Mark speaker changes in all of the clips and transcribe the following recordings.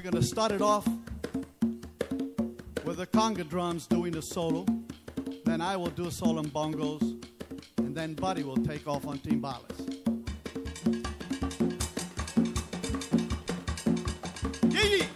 Speaker 1: going to start it off with the conga drums doing the solo. Then I will do solo on bongos. And then Buddy will take off on timbales. Yee!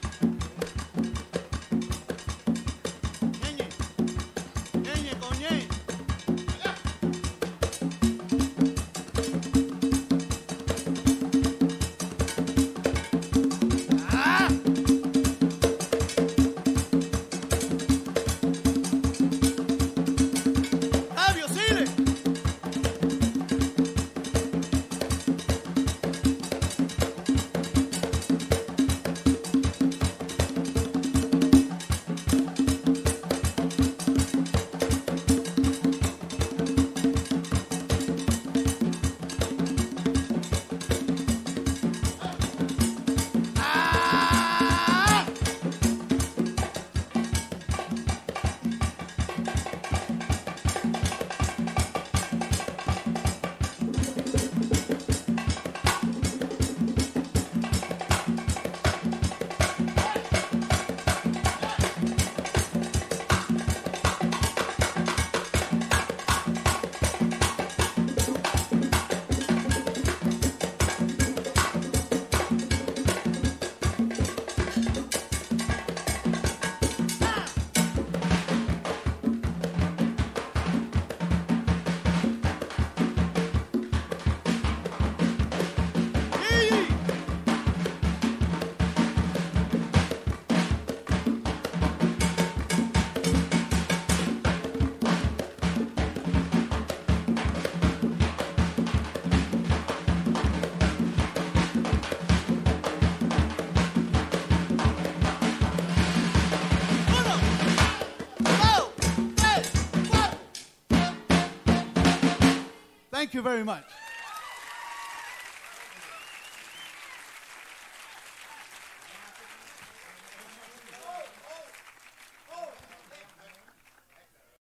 Speaker 1: Thank you very much.